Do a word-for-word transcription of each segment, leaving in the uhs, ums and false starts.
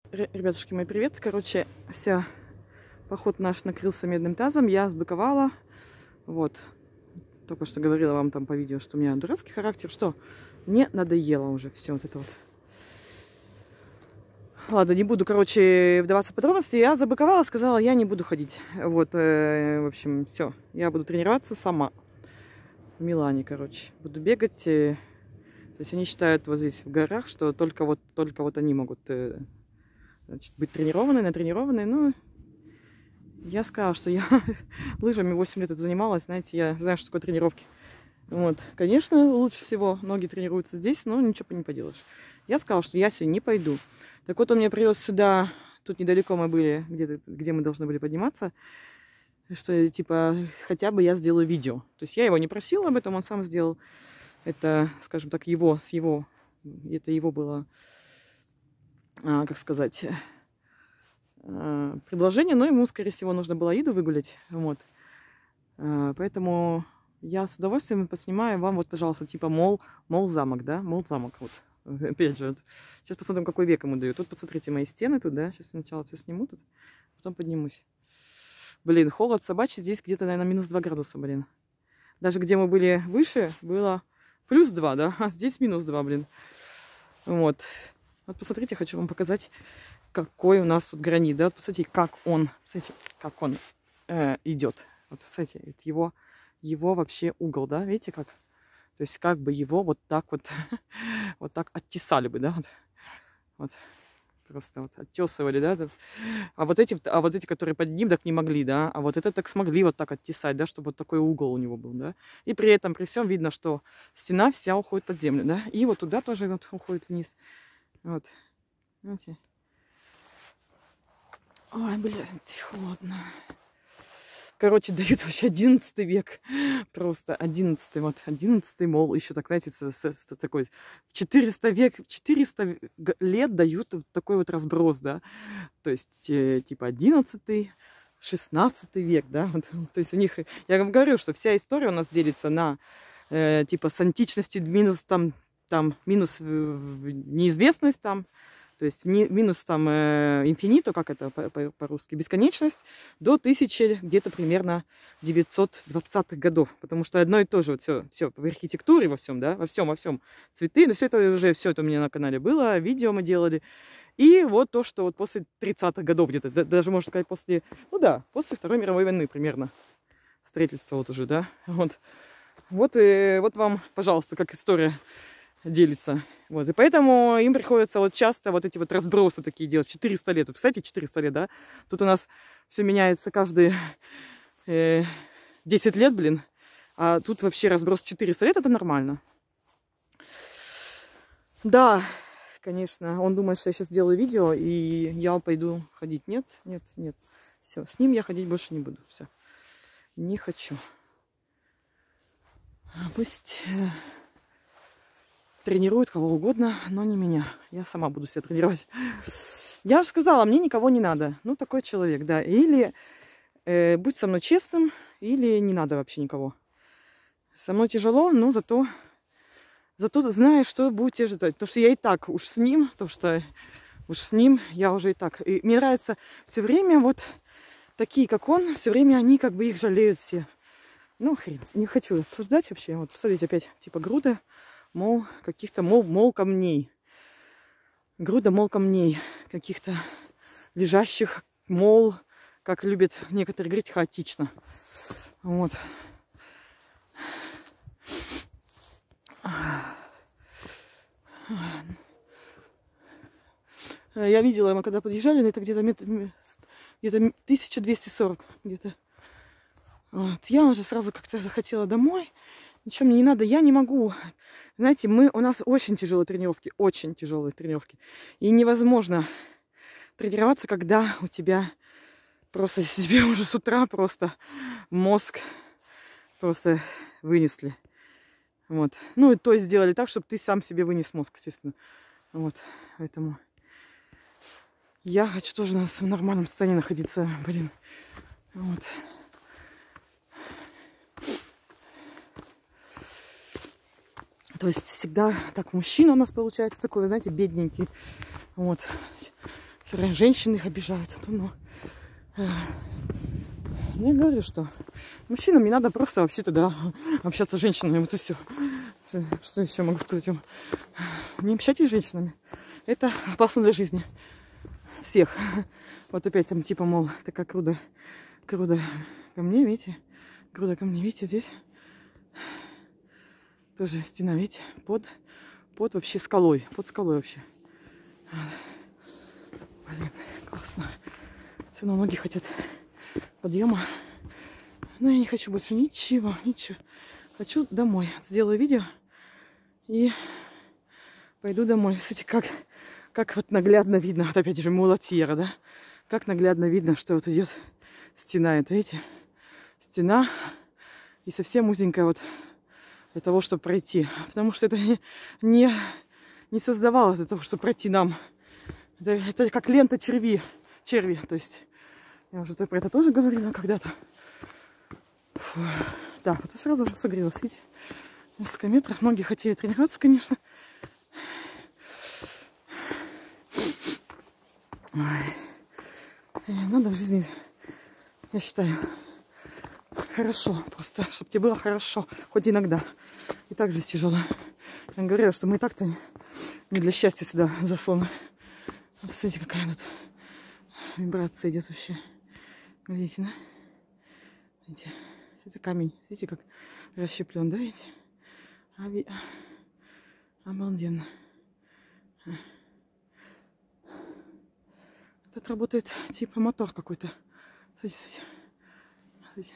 Ребятушки мои, привет. Короче, вся поход наш накрылся медным тазом. Я сбыковала. Вот. Только что говорила вам там по видео, что у меня дурацкий характер. Что? Мне надоело уже все вот это вот. Ладно, не буду, короче, вдаваться в подробности. Я забыковала, сказала, я не буду ходить. Вот, э, в общем, все. Я буду тренироваться сама. В Милане, короче. Буду бегать. Э, то есть они считают вот здесь в горах, что только вот, только вот они могут... Э, Значит, быть тренированной, натренированной. Ну, я сказала, что я лыжами восемь лет это занималась. Знаете, я знаю, что такое тренировки. Вот. Конечно, лучше всего ноги тренируются здесь, но ничего не поделаешь. Я сказала, что я сегодня не пойду. Так вот, он меня привез сюда. Тут недалеко мы были, где, где мы должны были подниматься. Что, типа, хотя бы я сделаю видео. То есть я его не просила об этом, он сам сделал. Это, скажем так, его, с его... Это его было... А, как сказать, а, предложение, но ему, скорее всего, нужно было Иду выгулять, вот, а, поэтому я с удовольствием поснимаю вам, вот, пожалуйста, типа мол, мол замок, да, мол замок, вот, опять же, вот. Сейчас посмотрим, какой век ему дают, тут, посмотрите, мои стены тут, да, сейчас сначала все сниму тут, потом поднимусь, блин, холод собачий здесь где-то, наверное, минус два градуса, блин, даже где мы были выше, было плюс два, да, а здесь минус два, блин, вот. Вот посмотрите, хочу вам показать, какой у нас тут гранит. Да? Вот посмотрите, как он, посмотрите, как он э, идет. Вот посмотрите, его, его вообще угол, да, видите как? То есть как бы его вот так вот, вот так оттесали бы, да, вот, вот. Просто вот оттесывали, да. А вот эти, а вот эти, которые под ним, так не могли, да. А вот это так смогли вот так оттесать, да, чтобы вот такой угол у него был, да. И при этом, при всем видно, что стена вся уходит под землю, да. И вот туда тоже вот уходит вниз. Вот, видите? Ой, блядь, холодно. Короче, дают вообще одиннадцатый век. Просто одиннадцатый, вот, одиннадцатый, мол, еще так, знаете, с, с, с такой, четыреста век, четыреста лет дают такой вот разброс, да. То есть, э, типа, одиннадцатый, шестнадцатый век, да. Вот, то есть у них, я вам говорю, что вся история у нас делится на, э, типа, с античности минус там, там минус неизвестность там, то есть минус там э, инфинито, как это по-русски, бесконечность, до тысячи где-то примерно девятьсот двадцатых годов, потому что одно и то же вот все, все в архитектуре во всем, да, во всем, во всем цветы, но все это уже, все это у меня на канале было, видео мы делали, и вот то, что вот после тридцатых годов где-то, даже можно сказать после, ну да, после Второй мировой войны примерно, строительство вот уже, да, вот, вот, и, вот вам, пожалуйста, как история делится. Вот. И поэтому им приходится вот часто вот эти вот разбросы такие делать. четыреста лет. Вы представляете, четыреста лет, да? Тут у нас все меняется каждые э, десять лет, блин. А тут вообще разброс четыреста лет, это нормально. Да, конечно, он думает, что я сейчас делаю видео, и я пойду ходить. Нет, нет, нет. Все, с ним я ходить больше не буду. Все. Не хочу. Пусть... тренирует кого угодно, но не меня. Я сама буду себя тренировать. Я же сказала, мне никого не надо. Ну, такой человек, да. Или э, будь со мной честным, или не надо вообще никого. Со мной тяжело, но зато, зато знаешь, что будете ждать. Потому что я и так уж с ним, потому что уж с ним я уже и так. И мне нравится все время вот такие, как он, все время они как бы их жалеют все. Ну, хрен, не хочу обсуждать вообще. Вот, посмотрите, опять типа груда. Мол, каких-то, мол, мол, камней. Груда, мол, камней. Каких-то лежащих, мол, как любят некоторые говорить, хаотично. Вот. Я видела, мы когда подъезжали, это где-то где-то тысяча двести сорок. Где-то. Вот. Я уже сразу как-то захотела домой. Ничего мне не надо, я не могу. Знаете, мы, у нас очень тяжелые тренировки, очень тяжелые тренировки. И невозможно тренироваться, когда у тебя просто себе уже с утра просто мозг просто вынесли. Вот. Ну и то сделали так, чтобы ты сам себе вынес мозг, естественно. Вот, поэтому я хочу тоже в нормальном состоянии находиться, блин. Вот. То есть всегда так мужчина у нас получается такой, вы знаете, бедненький. Вот. Все время женщины их обижают. Но, э, я говорю, что мужчинам не надо просто вообще-то, да, общаться с женщинами. Вот и все. Что еще могу сказать вам? Не общайтесь с женщинами. Это опасно для жизни. Всех. Вот опять там типа, мол, такая круда, круда ко мне, видите? Круда ко мне, видите, здесь тоже стена, видите? Под, под вообще скалой. Под скалой вообще. Блин, классно. Все равно многие хотят подъема. Но я не хочу больше ничего, ничего. Хочу домой. Сделаю видео и пойду домой. Кстати, как, как вот наглядно видно, вот опять же, Мулатьера, да? Как наглядно видно, что вот идет стена, это, видите? Стена и совсем узенькая вот для того, чтобы пройти. Потому что это не, не, не создавалось для того, чтобы пройти нам. Это, это как лента черви, черви, то есть я уже про это тоже говорила когда-то. Фу. Да, вот сразу же согрелась, видите? Несколько метров. Многие хотели тренироваться, конечно. Ой. Надо в жизни, я считаю, хорошо. Просто, чтобы тебе было хорошо. Хоть иногда. И так же тяжело. Я говорила, что мы и так-то не для счастья сюда засланы. Вот, смотрите, какая тут вибрация идет вообще. Видите, да? Видите? Это камень. Видите, как расщеплен, да, видите? Оби... Обалденно. Тут работает типа мотор какой-то. Смотрите, смотрите. Смотрите.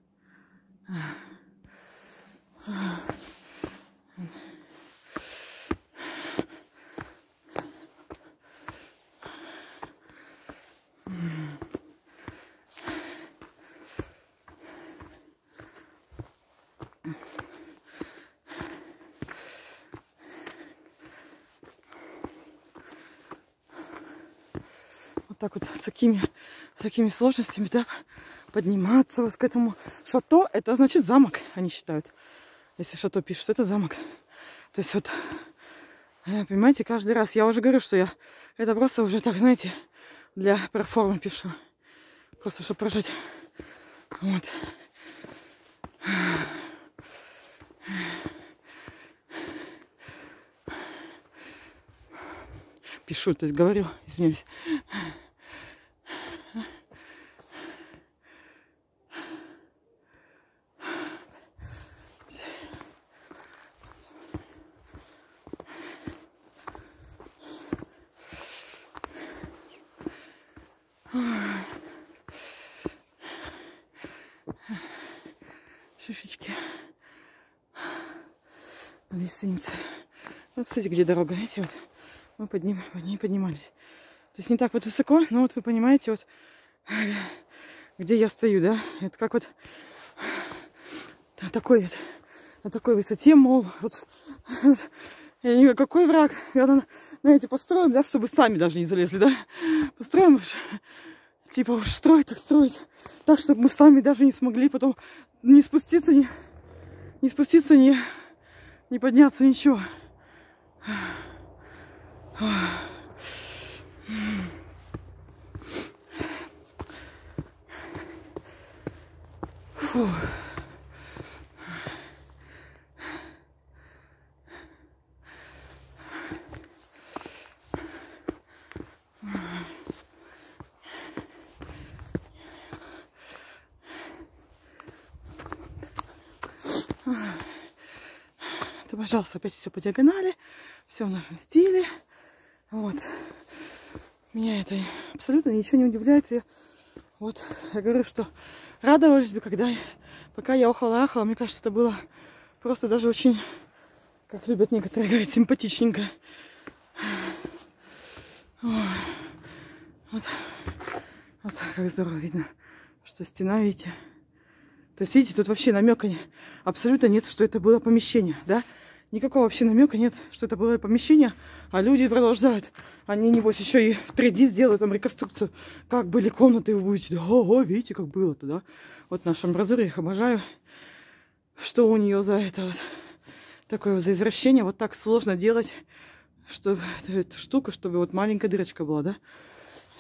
Так вот с такими, с такими сложностями, да, подниматься вот к этому шато, это значит замок, они считают. Если шато пишут, это замок. То есть вот, понимаете, каждый раз, я уже говорю, что я это просто уже так, знаете, для проформы пишу. Просто чтобы прожить. Вот. Пишу, то есть говорю, извиняюсь. Шишечки. Лестница. Ну, кстати, где дорога, видите, вот мы под ним, под ней поднимались. То есть не так вот высоко, но вот вы понимаете, вот где я стою, да? Это как вот на такой, на такой высоте, мол, вот, я не говорю, какой враг, когда, знаете, построим, да, чтобы сами даже не залезли, да? Построим уж, типа уж строить, так строить, так, чтобы мы сами даже не смогли потом не спуститься, не, не спуститься, не, не подняться, ничего. Фу. Это, пожалуйста, опять все по диагонали, все в нашем стиле. Вот. Меня это абсолютно ничего не удивляет. Я, вот, я говорю, что радовались бы, когда, пока я охала-ахала, мне кажется, это было просто даже очень, как любят некоторые говорить, симпатичненько. Ой. Вот. Вот как здорово видно, что стена, видите. То есть, видите, тут вообще намека абсолютно нет, что это было помещение, да? Никакого вообще намека нет, что это было помещение, а люди продолжают. Они, небось, еще и в три дэ сделают там реконструкцию, как были комнаты, вы будете, да, ого, видите, как было-то, да? Вот наша амбразура, я их обожаю. Что у нее за это вот, такое вот за извращение, вот так сложно делать, чтобы эту штуку, чтобы вот маленькая дырочка была, да?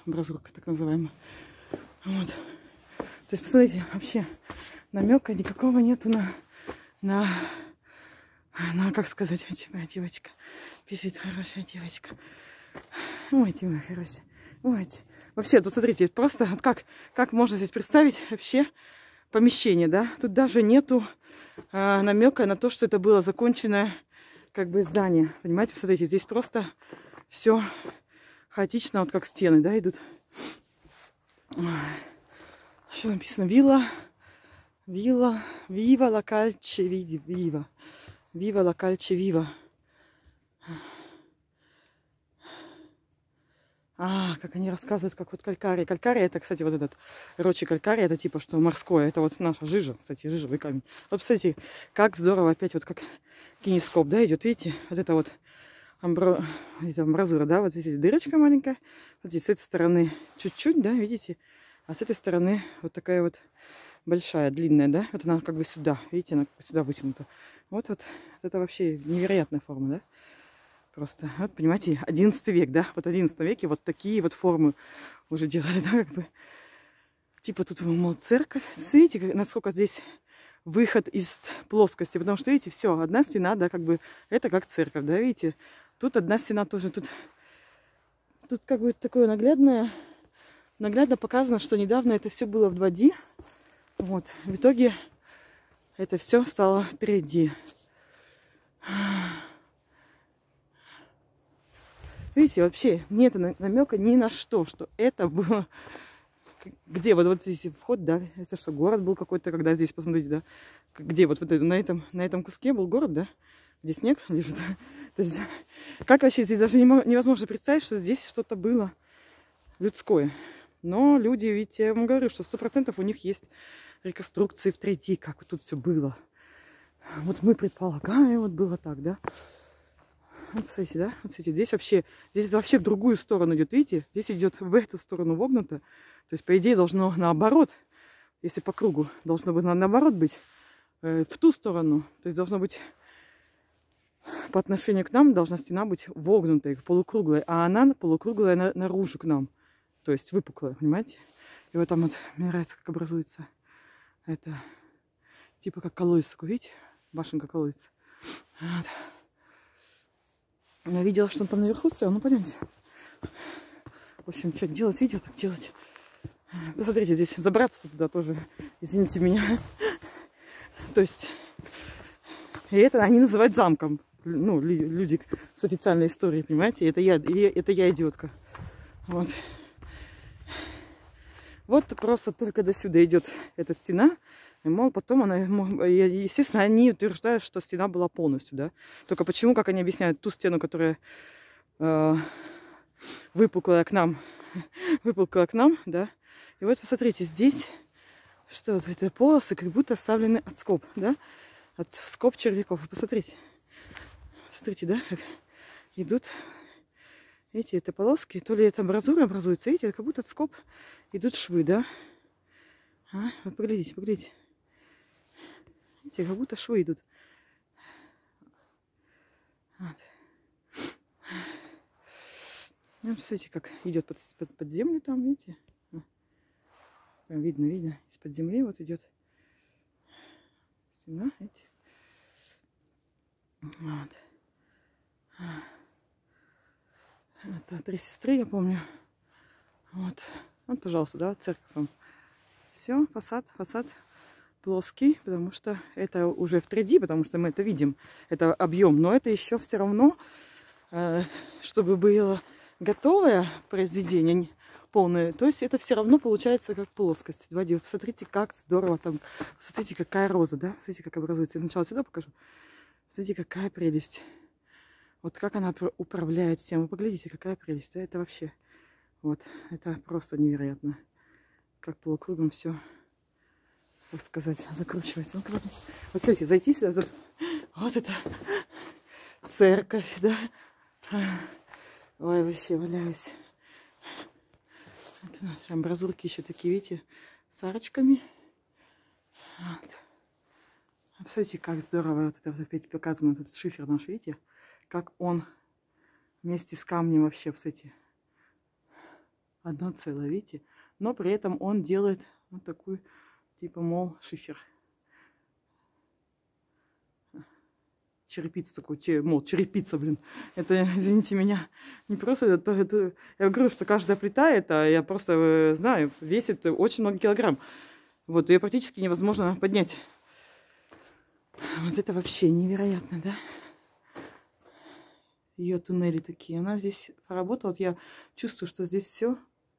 амбразурка так называемая. Вот. То есть, посмотрите, вообще намека никакого нету на, на, на, как сказать, моя девочка. Пишет, хорошая девочка. Ой, ты моя хорошая. Ой, ты. Вообще, тут смотрите, просто вот как, как можно здесь представить вообще помещение, да? Тут даже нету а, намека на то, что это было законченное как бы здание. Понимаете, посмотрите, здесь просто все хаотично, вот как стены, да, идут. Еще написано вилла, вилла, вива ла кальче вива, вива ла кальче вива. А, как они рассказывают, как вот калькария. Калькария, это, кстати, вот этот рочи калькария, это типа, что морское. Это вот наша жижа, кстати, жижевый камень. Вот, кстати, как здорово опять вот как кинескоп, да, идет, видите? Вот это вот амбро... это амбразура, да, вот здесь дырочка маленькая. Вот здесь с этой стороны чуть-чуть, да, видите? А с этой стороны вот такая вот большая, длинная, да? Вот она как бы сюда, видите, она как бы сюда вытянута. Вот, вот, вот это вообще невероятная форма, да? Просто, вот, понимаете, одиннадцатый век, да? Вот в одиннадцатом веке вот такие вот формы уже делали, да, как бы. Типа тут, мол, церковь. Смотрите, насколько здесь выход из плоскости. Потому что, видите, все, одна стена, да, как бы, это как церковь, да, видите? Тут одна стена тоже, тут, тут как бы такое наглядное, наглядно показано, что недавно это все было в два дэ. Вот, в итоге это все стало три дэ. Видите, вообще нет намека ни на что, что это было. Где вот, вот здесь вход, да? Это что, город был какой-то, когда здесь, посмотрите, да? Где вот, вот это, на, этом, на этом куске был город, да? Где снег лежит. То есть, как вообще здесь даже невозможно представить, что здесь что-то было людское. Но люди, ведь я вам говорю, что сто процентов у них есть реконструкции в три дэ, как вот тут все было. Вот мы предполагаем, вот было так, да? Вот, посмотрите, да? Вот смотрите, здесь вообще, здесь вообще в другую сторону идет, видите? Здесь идет в эту сторону вогнуто. То есть, по идее, должно наоборот, если по кругу, должно быть наоборот быть э, в ту сторону. То есть, должно быть по отношению к нам, должна стена быть вогнутой, полукруглой, а она полукруглая на, наружу к нам. То есть, выпуклая, понимаете? И вот там вот, мне нравится, как образуется это, типа как колодец, видите? Башенка колодец. Вот. Я видела, что он там наверху стоял, ну пойдемте. В общем, что делать, видео так делать. Посмотрите, здесь забраться туда тоже, извините меня. То есть, и это они называют замком. Ну, люди с официальной историей, понимаете? Это я, это я идиотка. Вот. Вот просто только до сюда идет эта стена. И, мол, потом она, естественно, они утверждают, что стена была полностью, да. Только почему, как они объясняют, ту стену, которая э, выпуклая к нам, выпуклая к нам, да. И вот посмотрите, здесь, что вот эти полосы как будто оставлены от скоб, да, от скоб червяков. Посмотрите, смотрите, да, как идут эти это полоски, то ли это амбразура образуется, видите, как будто от скоб идут швы, да. А, вы поглядите, поглядите. Видите, как будто швы идут. Вот. Ну, посмотрите, как идет под, под, под землю там, видите? Прям видно, видно. Из-под земли вот идет стена, видите? Вот. Это три сестры, я помню. Вот. Вот, пожалуйста, да, церковь вам. Все, фасад, фасад плоский, потому что это уже в три дэ, потому что мы это видим, это объем, но это еще все равно, э, чтобы было готовое произведение, полное, то есть это все равно получается как плоскость. два дэ. Вы посмотрите, как здорово там, посмотрите, какая роза, да, смотрите, как образуется. Я сначала сюда покажу. Смотрите, какая прелесть. Вот как она управляет всем. Вы поглядите, какая прелесть, да, это вообще, вот, это просто невероятно. Как полукругом все, как сказать, закручивается. Ну, вот, смотрите, зайти сюда, тут, вот это церковь, да. Ой, вообще валяюсь. Это наши амбразурки еще такие, видите, с арочками. Вот. Посмотрите, как здорово вот это вот опять показано, этот шифер наш, видите, как он вместе с камнем вообще, посмотрите. одно целое, видите? Но при этом он делает вот такую, типа, мол, шифер. Черепица такой, че, мол, черепица, блин. Это, извините меня, не просто это, это... Я говорю, что каждая плита, это, я просто знаю, весит очень много килограмм. Вот, ее практически невозможно поднять. Вот это вообще невероятно, да? Ее туннели такие. Она здесь поработала. Вот я чувствую, что здесь все,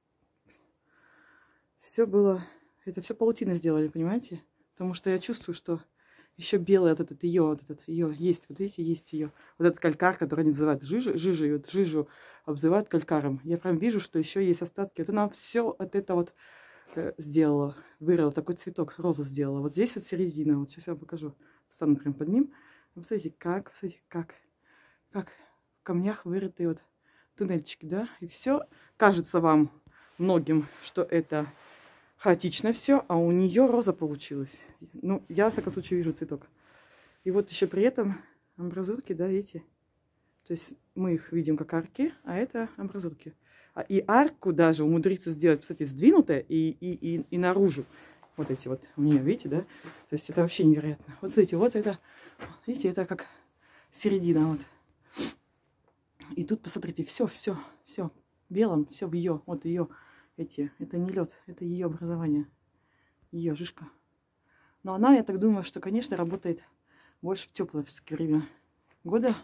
все было, это все паутины сделали, понимаете? Потому что я чувствую, что еще белый вот этот ее, вот этот ее есть, вот видите, есть ее. Вот этот калькар, который они называют жижей, жижей, вот жижу обзывают калькаром. Я прям вижу, что еще есть остатки. Вот она все от этого вот э, сделала, вырыла, такой цветок, розу сделала. Вот здесь вот середина, вот сейчас я вам покажу. Встану прям под ним. Посмотрите, как, посмотрите, как, как в камнях вырытые вот туннельчики, да? И все кажется вам, многим, что это хаотично все, а у нее роза получилась. Ну, я, во всяком случае, вижу цветок. И вот еще при этом амбразурки, да, видите? То есть мы их видим как арки, а это амбразурки. И арку даже умудриться сделать, кстати, сдвинутая и, и, и, и наружу. Вот эти вот у нее, видите, да? То есть это вообще невероятно. Вот смотрите, вот это, видите, это как середина вот. И тут, посмотрите, все, все, все белым, все в ее, вот ее. Эти, это не лед, это ее образование, ее жижка. Но она, я так думаю, что, конечно, работает больше в теплое время года.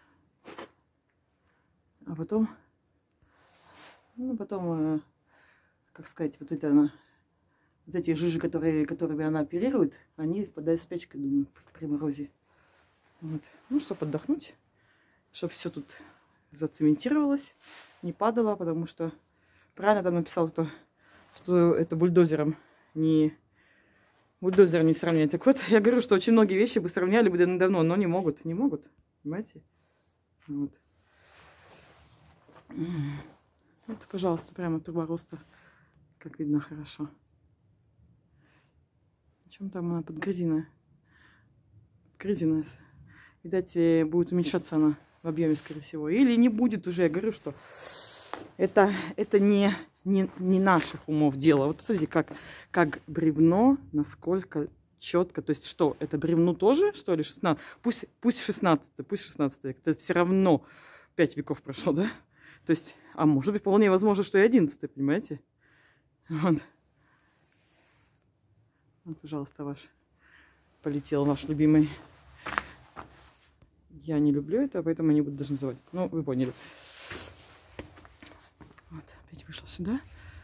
А потом, ну, потом, э, как сказать, вот это она, вот эти жижи, которые, которыми она оперирует, они впадают в спячку, думаю, при морозе. Вот. Ну, чтобы отдохнуть, чтобы все тут зацементировалось, не падало, потому что правильно там написал, кто, что это бульдозером не, бульдозер не сравнять. Так вот, я говорю, что очень многие вещи бы сравняли бы давно, но не могут, не могут, понимаете? Вот. Вот, пожалуйста, прямо труба роста, как видно, хорошо. В чем там она подгрызенная? Подгрызенная. Видать, будет уменьшаться она в объеме, скорее всего. Или не будет уже, я говорю, что Это, это не, не, не наших умов дело. Вот посмотрите, как, как бревно, насколько четко. То есть что, это бревно тоже, что ли, шестнадцать? Пусть, пусть шестнадцатый, пусть шестнадцатый век. Это все равно пять веков прошло, да? То есть, а может быть, вполне возможно, что и одиннадцатый, понимаете? Вот. Вот, пожалуйста, ваш. Полетел ваш любимый. Я не люблю это, поэтому не буду даже называть. Ну, вы поняли. Вот, опять вышла сюда.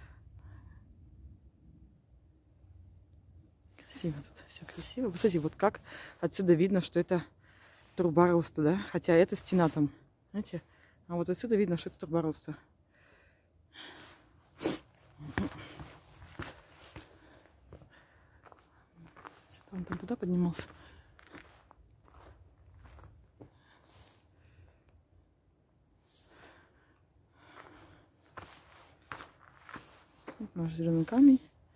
Красиво тут, все красиво. Кстати, вот как отсюда видно, что это труба роста, да? Хотя это стена там, знаете? А вот отсюда видно, что это труба роста. Что-то он там туда поднимался. Вот наш зеленый камень.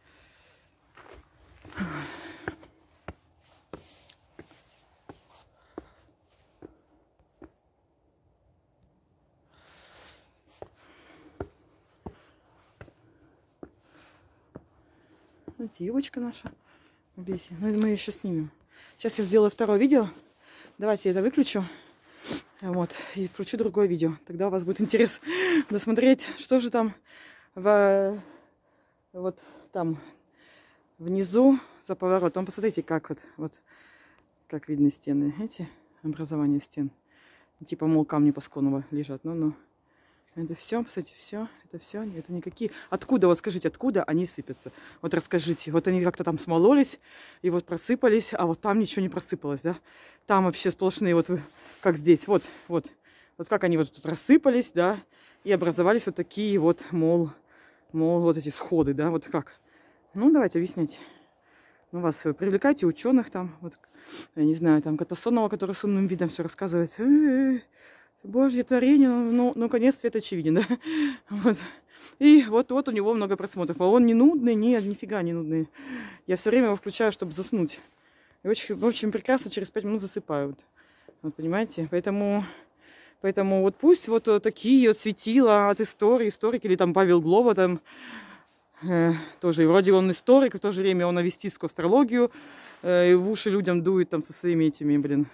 Видите, юбочка наша в лесе. Ну, мы ее еще снимем. Сейчас я сделаю второе видео. Давайте я это выключу. Вот. И включу другое видео. Тогда у вас будет интерес досмотреть, что же там в... вот там внизу за поворотом. Посмотрите, как вот, вот как видны стены. Эти образования стен. Типа, мол, камни Пасконова лежат. Ну-ну. Это все, кстати, все, это все, это никакие. Откуда, вот скажите, откуда они сыпятся? Вот расскажите. Вот они как-то там смололись и вот просыпались, а вот там ничего не просыпалось, да? Там вообще сплошные, вот как здесь, вот, вот. Вот как они вот тут рассыпались, да, и образовались вот такие вот, мол, мол, вот эти сходы, да, вот как. Ну, давайте объяснять. Ну, вас привлекайте ученых там, вот, я не знаю, там Катасонова, который с умным видом все рассказывает. Э-э-э. Божье творение, ну, ну, конец света очевиден, да? Вот. И вот, вот у него много просмотров. А он не нудный, нет, нифига не нудный. Я все время его включаю, чтобы заснуть. И очень, очень прекрасно через пять минут засыпаю. Вот, понимаете? Поэтому, Поэтому вот пусть вот такие вот светила от истории, историки, или там Павел Глоба, там э, тоже, вроде он историк, в то же время он авестистскую астрологию, э, и в уши людям дует там со своими этими, блин,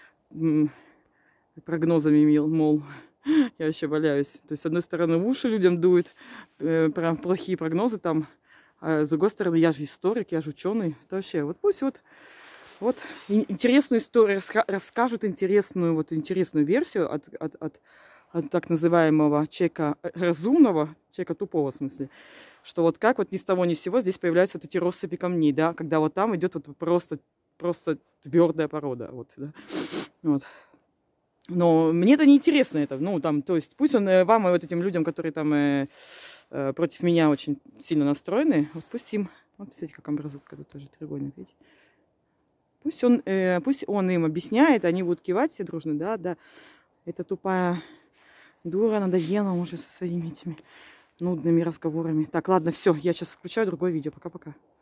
прогнозами, мол, я вообще валяюсь. То есть, с одной стороны, в уши людям дует э, про плохие прогнозы там, а с другой стороны, я же историк, я же ученый. Это вообще, вот пусть вот, вот интересную историю раска расскажут, интересную, вот, интересную версию от, от, от, от так называемого человека разумного, человека тупого в смысле, что вот как вот ни с того ни с сего здесь появляются вот эти россыпи камней, да, когда вот там идет вот просто, просто твердая порода, вот, да, вот. Но мне это не интересно, это, ну, там, то есть, пусть он вам и вот этим людям, которые там э, э, против меня очень сильно настроены, вот пусть им, вот, посмотрите, как амбразурка, тут тоже треугольник, видите? Пусть он, э, пусть он им объясняет, они будут кивать все дружно, да, да, эта тупая дура надоела уже со своими этими нудными разговорами. Так, ладно, все, я сейчас включаю другое видео, пока-пока.